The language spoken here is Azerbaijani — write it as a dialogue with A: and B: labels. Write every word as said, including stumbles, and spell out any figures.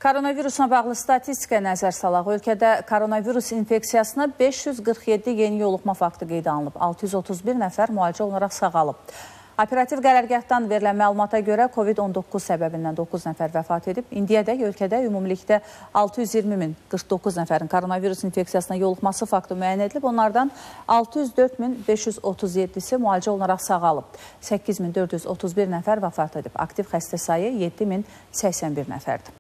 A: Koronavirusla bağlı statistikaya nəzər salaq. Ölkədə koronavirus infeksiyasına beş yüz qırx yeddi yeni yoluxma faktı qeydə alınıb. altı yüz otuz bir nəfər müalicə olunaraq sağalıb. Operativ qərargahdan verilən məlumata görə COVID on doqquz səbəbindən doqquz nəfər vəfat edib. İndiyədək ölkədə ümumilikdə altı yüz iyirmi min qırx doqquz nəfərin koronavirus infeksiyasına yoluxması faktı müəyyən edilib. Onlardan altı yüz dörd min beş yüz otuz yeddisi müalicə olunaraq sağalıb. səkkiz min dörd yüz otuz bir nəfər vəfat edib. Aktiv xəstə sayı yeddi min səksən bir nəfərdir.